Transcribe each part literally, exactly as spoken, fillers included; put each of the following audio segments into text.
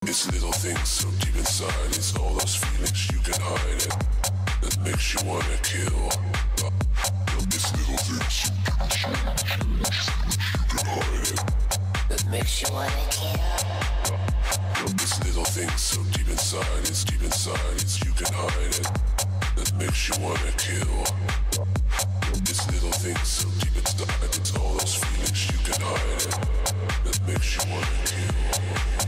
It's little things so deep inside. It's all those feelings you can hide it that makes you wanna kill. It's little things so deep inside. You can hide it that makes you wanna kill. It's little things so deep inside. It's deep inside. It's you can hide it that makes you wanna kill. It's little things so deep inside. It's all those feelings you can hide it that makes you wanna kill.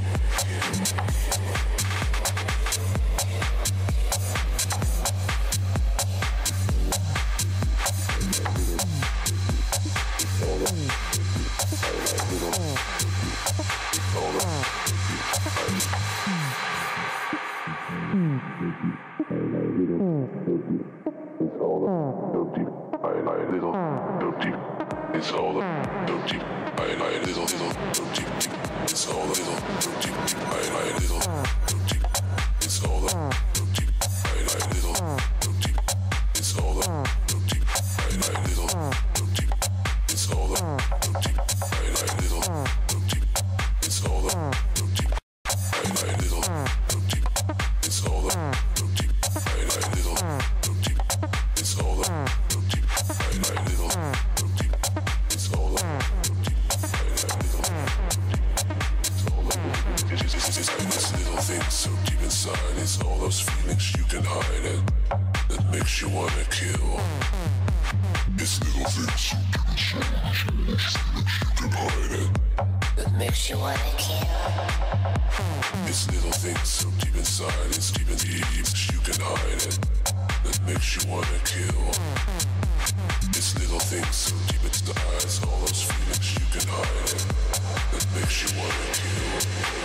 It's all so deep, I lie little, so deep. It's all so deep, I lie little, little, so deep, deep. It's all little, so deep, I lie little, so deep. It's all so deep, I lie little, so deep. It's all so deep, I lie little, so deep. It's all so deep, I lie little, so deep. It's all so deep, I lie little, so deep. It's all so deep, I lie little, so deep. It's all so deep, I lie little, so deep. It's all so deep, I lie little, so deep. It's all it's little things so deep inside. It's all those feelings you can hide it that makes you wanna kill. It's little things so deep inside. You can hide it that makes you wanna kill. It's little things so deep inside. It's deep and deep. You can hide it that makes you wanna kill. It's little things so deep inside. It's all those feelings you can hide it that makes you wanna kill.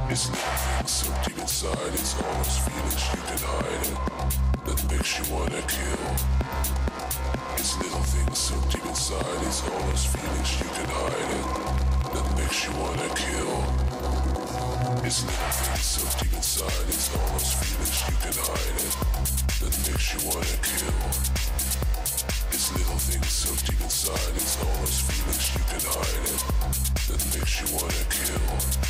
It's nothing so deep inside, it's all those feelings you can hide it, that makes you wanna kill. It's little things so deep inside, it's all those feelings you can hide it, that makes you wanna kill. It's little things so deep inside, it's all those feelings you can hide it, that makes you wanna kill. It's little things so deep inside, it's all those feelings you can hide it, that makes you wanna kill.